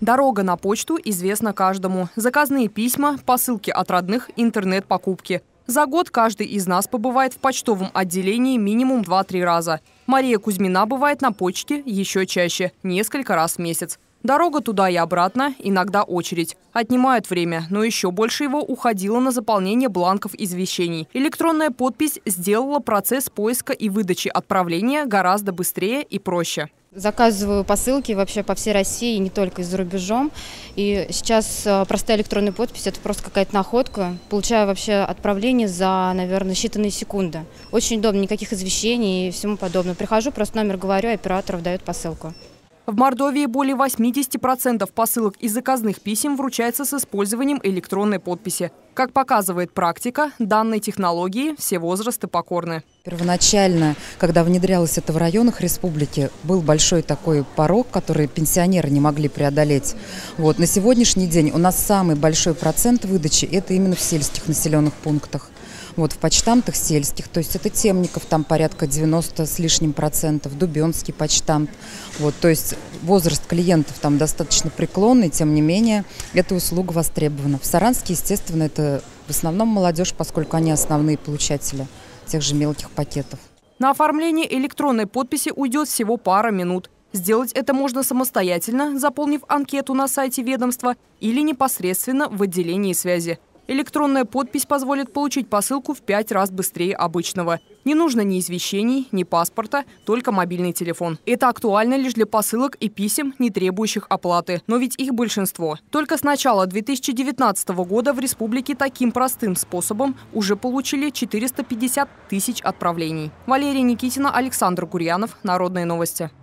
Дорога на почту известна каждому. Заказные письма, посылки от родных, интернет-покупки. За год каждый из нас побывает в почтовом отделении минимум 2-3 раза. Мария Кузьмина бывает на почте еще чаще, несколько раз в месяц. Дорога туда и обратно, иногда очередь. Отнимают время, но еще больше его уходило на заполнение бланков извещений. Электронная подпись сделала процесс поиска и выдачи отправления гораздо быстрее и проще. Заказываю посылки вообще по всей России, не только и за рубежом. И сейчас простая электронная подпись – это просто какая-то находка. Получаю вообще отправление за, наверное, считанные секунды. Очень удобно, никаких извещений и всему подобное. Прихожу, просто номер говорю, оператор дает посылку. В Мордовии более 80% посылок и заказных писем вручается с использованием электронной подписи. Как показывает практика, данной технологии все возрасты покорны. Первоначально, когда внедрялось это в районах республики, был большой такой порог, который пенсионеры не могли преодолеть. На сегодняшний день у нас самый большой процент выдачи – это именно в сельских населенных пунктах. В почтамтах сельских, то есть это Темников, там порядка 90 с лишним процентов, Дубенский почтамт. То есть возраст клиентов там достаточно преклонный, тем не менее, эта услуга востребована. В Саранске, естественно, это в основном молодежь, поскольку они основные получатели тех же мелких пакетов. На оформление электронной подписи уйдет всего пара минут. Сделать это можно самостоятельно, заполнив анкету на сайте ведомства или непосредственно в отделении связи. Электронная подпись позволит получить посылку в 5 раз быстрее обычного. Не нужно ни извещений, ни паспорта, только мобильный телефон. Это актуально лишь для посылок и писем, не требующих оплаты. Но ведь их большинство. Только с начала 2019 года в республике таким простым способом уже получили 450 тысяч отправлений. Валерия Никитина, Александр Гурьянов. Народные новости.